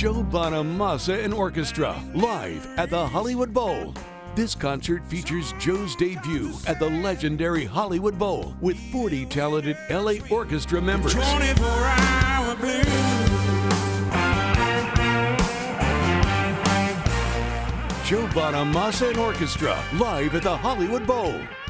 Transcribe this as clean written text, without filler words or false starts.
Joe Bonamassa and Orchestra, live at the Hollywood Bowl. This concert features Joe's debut at the legendary Hollywood Bowl with 40 talented LA Orchestra members. 24-hour blues. Joe Bonamassa and Orchestra, live at the Hollywood Bowl.